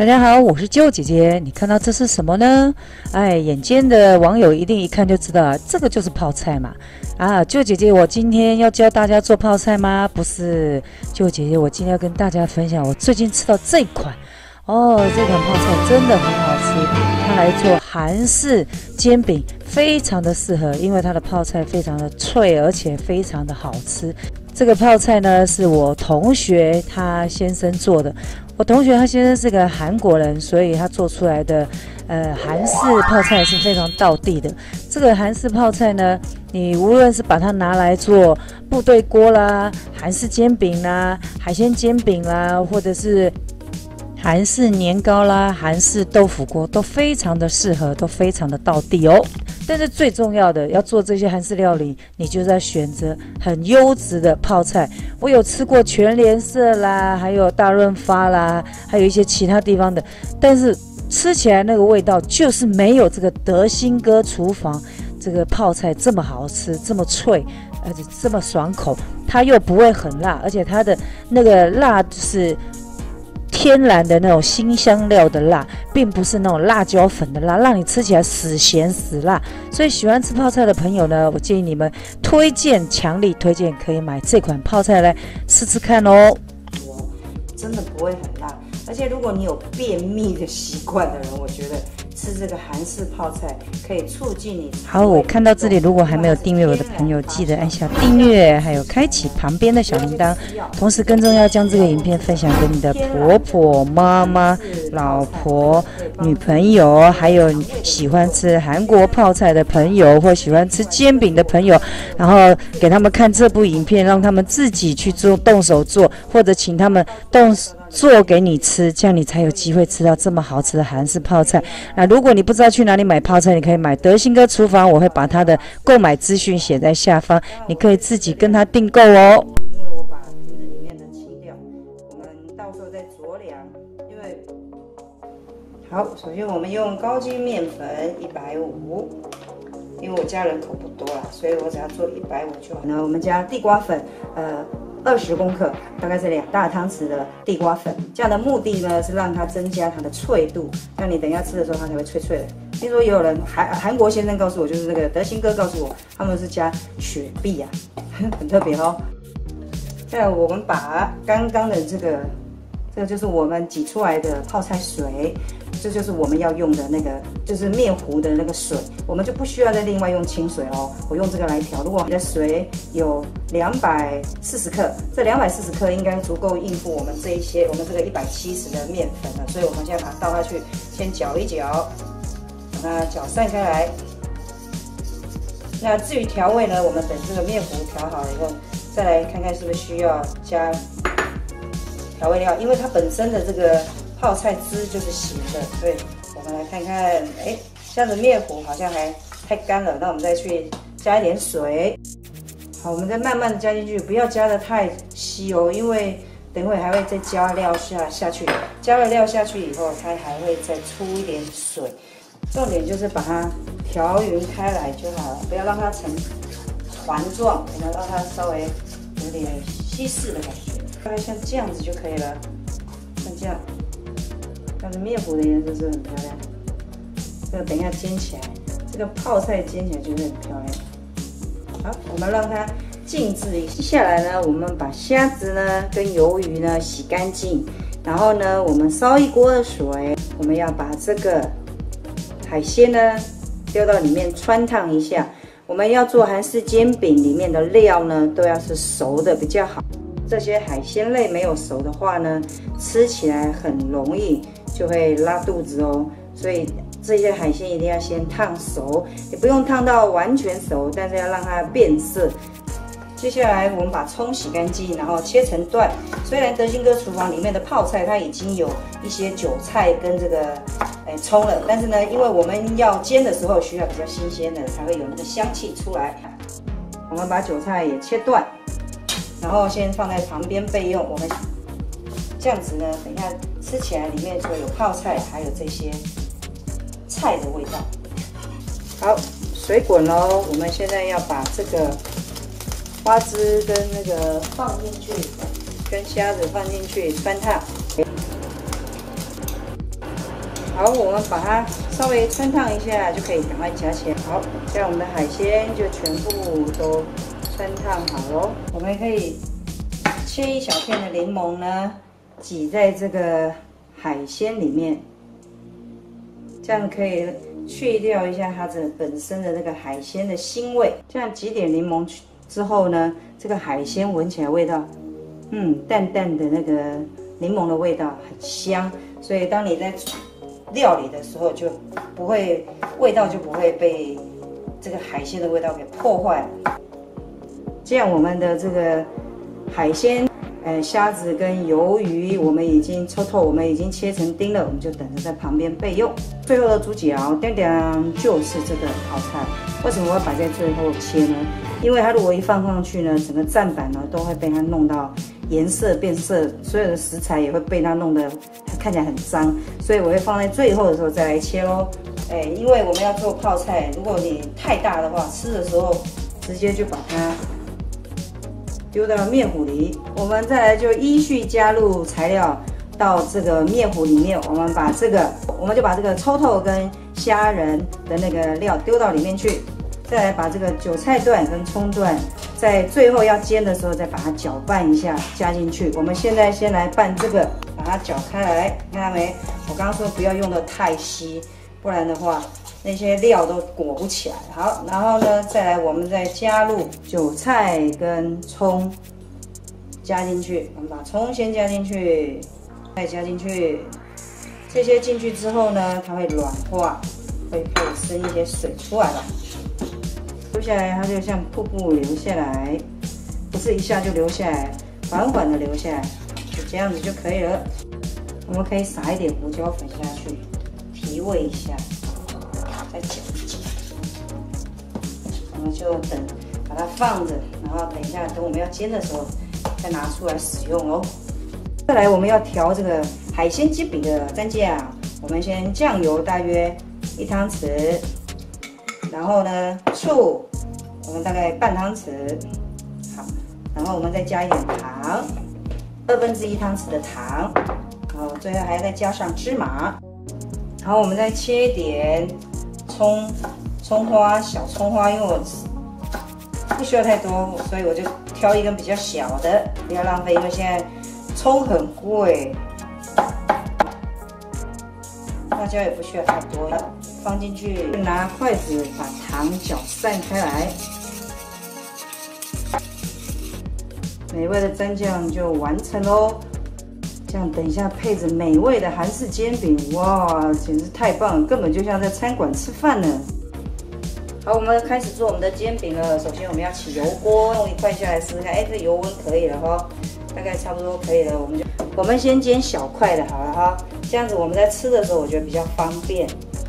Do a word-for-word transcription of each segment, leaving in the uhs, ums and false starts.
大家好，我是啾姐姐。你看到这是什么呢？哎，眼尖的网友一定一看就知道，这个就是泡菜嘛。啊，啾姐姐，我今天要教大家做泡菜吗？不是，啾姐姐，我今天要跟大家分享我最近吃到这款。哦，这款泡菜真的很好吃，它来做韩式煎饼非常的适合，因为它的泡菜非常的脆，而且非常的好吃。这个泡菜呢，是我同学他先生做的。我同学他先生是个韩国人，所以他做出来的呃韩式泡菜是非常道地的。这个韩式泡菜呢，你无论是把它拿来做部队锅啦、韩式煎饼啦、海鲜煎饼啦，或者是韩式年糕啦、韩式豆腐锅，都非常的适合，都非常的道地哦。但是最重要的，要做这些韩式料理，你就是要选择很优质的泡菜。我有吃过全联社啦，还有大润发啦，还有一些其他地方的，但是吃起来那个味道就是没有这个德兴哥厨房这个泡菜这么好吃，这么脆，而且这么爽口。它又不会很辣，而且它的那个辣就是天然的那种辛香料的辣，并不是那种辣椒粉的辣，让你吃起来死咸死辣。所以喜欢吃泡菜的朋友呢，我建议你们推荐，强力推荐可以买这款泡菜来吃吃看哦。 真的不会很辣，而且如果你有便秘的习惯的人，我觉得吃这个韩式泡菜可以促进你。 好，我看到这里，如果还没有订阅我的朋友，记得按下订阅，还有开启旁边的小铃铛，同时更重要，将这个影片分享给你的婆婆、妈妈、老婆、女朋友，还有喜欢吃韩国泡菜的朋友，或喜欢吃煎饼的朋友，然后给他们看这部影片，让他们自己去做，动手做，或者请他们动做给你吃，这样你才有机会吃到这么好吃的韩式泡菜。那如果你不知道去哪里买泡菜，你可以买德兴哥厨房，我会把他的购买资讯写在下方，你可以自己跟他订购哦。 因为我把瓶子里面的清掉，我们到时候再酌量。因为好，首先我们用高筋面粉一百五十，因为我家人口不多啦，所以我只要做一百五十就好。然后我们加地瓜粉，呃。二十公克，大概是两大汤匙的地瓜粉。这样的目的呢，是让它增加它的脆度，让你等一下吃的时候它才会脆脆的。听说也有人韩韩国先生告诉我，就是那个德兴哥告诉我，他们是加雪碧啊，很特别哦。再来，我们把刚刚的这个，这个就是我们挤出来的泡菜水。这就是我们要用的那个，就是面糊的那个水，我们就不需要再另外用清水哦。我用这个来调。如果你的水有两百四十克，这两百四十克应该足够应付我们这一些，我们这个一百七十的面粉了。所以我们现在把它倒下去，先搅一搅，把它搅散开来。那至于调味呢，我们等这个面糊调好了以后，再来看看是不是需要加调味料，因为它本身的这个泡菜汁就是咸的，所以我们来看看，哎，这样子面糊好像还太干了，那我们再去加一点水。好，我们再慢慢的加进去，不要加的太稀哦，因为等会还会再加料下下去，加了料下去以后，它还会再出一点水。重点就是把它调匀开来就好了，不要让它成团状，可能让它稍微有点稀释的感觉，大概像这样子就可以了，像这样。它的面糊的颜色是很漂亮，这个等一下煎起来，这个泡菜煎起来就会很漂亮。好，我们让它静置一下。接下来呢，我们把虾子呢跟鱿鱼呢洗干净，然后呢，我们烧一锅的水，我们要把这个海鲜呢丢到里面汆烫一下。我们要做韩式煎饼，里面的料呢都要是熟的比较好。这些海鲜类没有熟的话呢，吃起来很容易就会拉肚子哦，所以这些海鲜一定要先烫熟，也不用烫到完全熟，但是要让它变色。接下来我们把葱洗干净，然后切成段。虽然德兴哥厨房里面的泡菜它已经有一些韭菜跟这个哎葱了，但是呢，因为我们要煎的时候需要比较新鲜的，才会有那个香气出来。我们把韭菜也切断，然后先放在旁边备用。我们这样子呢，等一下吃起来里面就有泡菜，还有这些菜的味道。好，水滚喽，我们现在要把这个花枝跟那个放进去，跟虾子放进去汆烫。 好，我们把它稍微穿烫一下，就可以赶快夹起来。好，这样我们的海鲜就全部都穿烫好喽。我们可以切一小片的柠檬呢，挤在这个海鲜里面，这样可以去掉一下它这本身的那个海鲜的腥味。这样挤点柠檬之后呢，这个海鲜闻起来味道，嗯，淡淡的那个柠檬的味道很香，所以当你在料理的时候就不会味道就不会被这个海鲜的味道给破坏。这样我们的这个海鲜，呃，虾子跟鱿鱼我们已经抽透，我们已经切成丁了，我们就等着在旁边备用。最后的主角，叮叮就是这个泡菜。为什么我要摆在最后切呢？因为它如果一放上去呢，整个砧板呢都会被它弄到颜色变色，所有的食材也会被它弄得看起来很脏，所以我会放在最后的时候再来切咯。哎，因为我们要做泡菜，如果你太大的话，吃的时候直接就把它丢到面糊里。我们再来就依序加入材料到这个面糊里面，我们把这个，我们就把这个抽透跟虾仁的那个料丢到里面去，再来把这个韭菜段跟葱段，在最后要煎的时候再把它搅拌一下加进去。我们现在先来拌这个，把它搅开来，看到没？我刚刚说不要用得太稀，不然的话那些料都裹不起来。好，然后呢，再来我们再加入韭菜跟葱加进去，我们把葱先加进去，再加进去，这些进去之后呢，它会软化，会可以生一些水出来了。流下来，它就像瀑布流下来，不是一下就流下来，缓缓的流下来，就这样子就可以了。我们可以撒一点胡椒粉下去，提味一下，再搅一搅。我们就等把它放着，然后等一下等我们要煎的时候再拿出来使用哦。再来我们要调这个海鲜煎饼的蘸酱，我们先酱油大约一汤匙。然后呢，醋，我们大概半汤匙，好，然后我们再加一点糖，二分之一汤匙的糖，然后最后还要再加上芝麻，然后我们再切一点葱，葱花，小葱花，因为我不需要太多，所以我就挑一根比较小的，不要浪费，因为现在葱很贵，辣椒也不需要太多。放进去，拿筷子把糖搅散开来，美味的蘸酱就完成喽。这样等一下配着美味的韩式煎饼，哇，简直太棒了，根本就像在餐馆吃饭呢。好，我们开始做我们的煎饼了。首先我们要起油锅，用一块下来试试看，哎，这油温可以了哈，大概差不多可以了。我们就我们先煎小块的好了哈，这样子我们在吃的时候我觉得比较方便。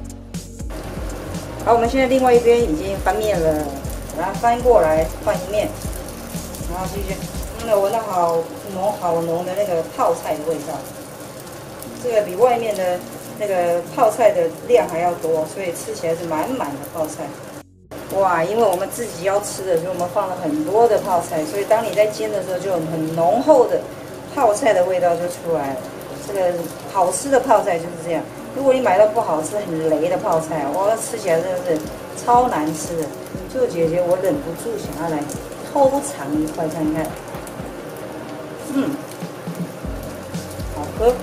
好，我们现在另外一边已经翻面了，把它翻过来换一面，然后继续，嗯，闻到好浓好浓的那个泡菜的味道，这个比外面的那个泡菜的量还要多，所以吃起来是满满的泡菜。哇，因为我们自己要吃的，所以我们放了很多的泡菜，所以当你在煎的时候，就有很浓厚的泡菜的味道就出来了。这个好吃的泡菜就是这样。如果你买到不好吃、很雷的泡菜，哇，吃起来真的是超难吃的。就姐姐，我忍不住想要来偷尝一块看看。嗯，好喝。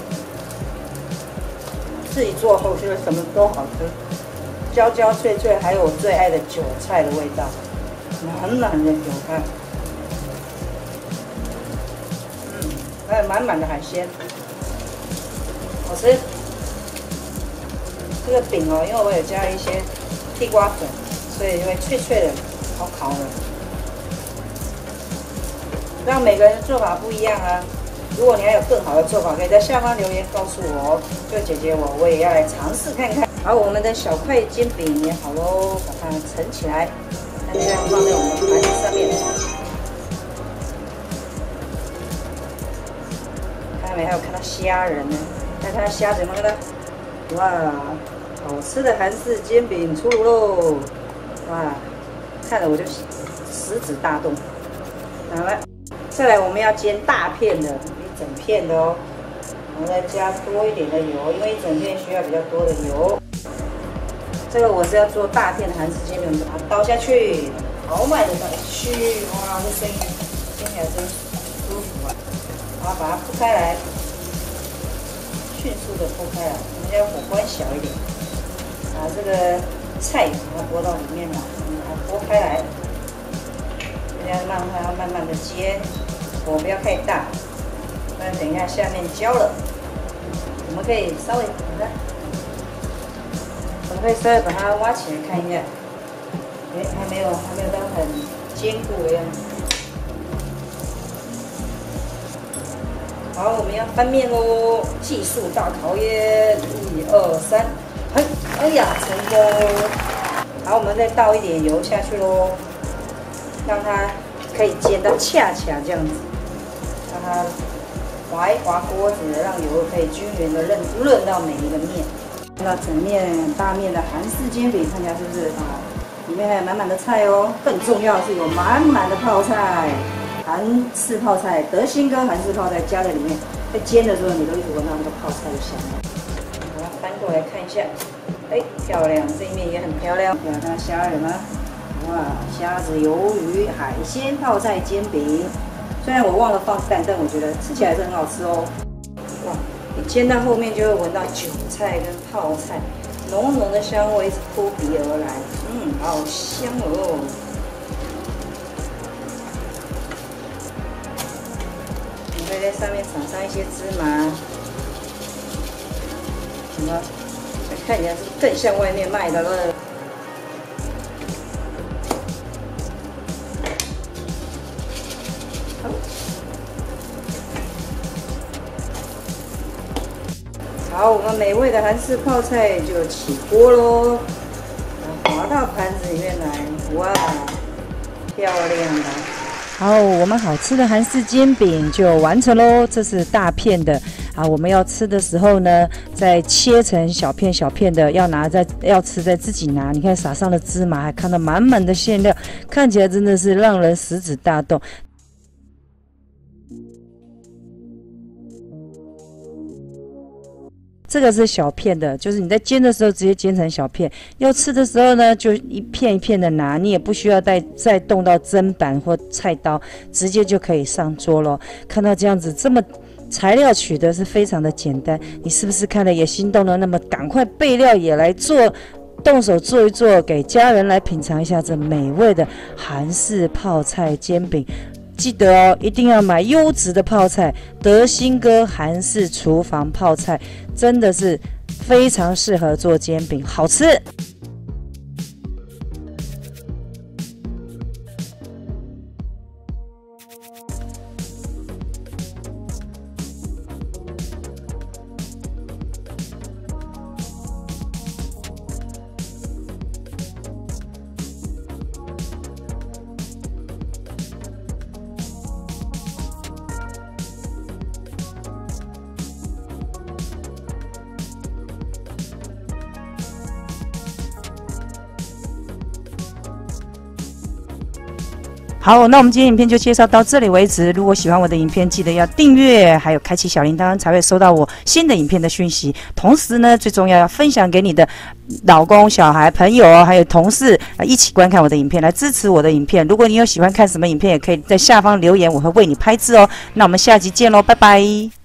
自己做后觉得什么都好吃，焦焦脆脆，还有我最爱的韭菜的味道，满满的韭菜。嗯，还有满满的海鲜，好吃。这个饼哦，因为我有加一些地瓜粉，所以就会脆脆的，好烤的。让每个人的做法不一样啊。如果你还有更好的做法，可以在下方留言告诉我。就姐姐我，我也要来尝试看看。好，我们的小块煎饼也好喽，把它盛起来，看这样放在我们的盘子上面。看到没？还有看到虾仁呢，再看到虾子有没有看到？哇！好吃的韩式煎饼出炉喽！哇，看了我就食指大动。好了，再来我们要煎大片的，一整片的哦。 我们再加多一点的油，因为一整片需要比较多的油。这个我是要做大片的韩式煎饼，我们把它倒下去，豪迈的倒下去，哇，这声音听起来真舒服啊！然后把它铺开来，迅速的铺开来，我们要火关小一点，把这个菜把它拨到里面来，把它拨开来，这样让它慢慢的煎，火不要太大，不然等一下下面焦了，我们可以稍微看。 我们可以稍微把它挖起来看一下，哎，还没有，还没有到很坚固的样子。好，我们要翻面喽，技术大考验，一二三，嘿，哎呀，成功！好，我们再倒一点油下去喽，让它可以煎到恰恰这样子，让它滑一滑锅子，让油可以均匀的润润到每一个面。 那整面大面的韩式煎饼，看起来是不是啊？里面还有满满的菜哦。更重要的是有满满的泡菜，韩式泡菜，德兴跟韩式泡菜加在里面，在煎的时候你都一直闻到那个泡菜的香味。把它翻过来看一下，哎，漂亮，这一面也很漂亮。有看到虾仁吗？哇，虾子、鱿鱼、海鲜泡菜煎饼。虽然我忘了放蛋，但我觉得吃起来是很好吃哦。哇！ 你煎到后面就会闻到韭菜跟泡菜，浓浓的香味一直扑鼻而来，嗯，好香哦！你可以在上面撒上一些芝麻，什么？看起来是更像外面卖的了。好。 好，我们美味的韩式泡菜就起锅喽，滑到盘子里面来，哇，漂亮的！ 好，我们好吃的韩式煎饼就完成喽。这是大片的啊，我们要吃的时候呢，再切成小片小片的，要拿在要吃再自己拿。你看撒上了芝麻，还看到满满的馅料，看起来真的是让人食指大动。 这个是小片的，就是你在煎的时候直接煎成小片，要吃的时候呢，就一片一片的拿，你也不需要再再动到砧板或菜刀，直接就可以上桌咯。看到这样子，这么材料取得是非常的简单，你是不是看了也心动了？那么赶快备料也来做。 动手做一做，给家人来品尝一下这美味的韩式泡菜煎饼。记得哦，一定要买优质的泡菜，德兴哥韩式厨房泡菜真的是非常适合做煎饼，好吃。 好，那我们今天影片就介绍到这里为止。如果喜欢我的影片，记得要订阅，还有开启小铃铛，才会收到我新的影片的讯息。同时呢，最重要要分享给你的老公、小孩、朋友还有同事，一起观看我的影片，来支持我的影片。如果你有喜欢看什么影片，也可以在下方留言，我会为你拍制哦。那我们下集见喽，拜拜。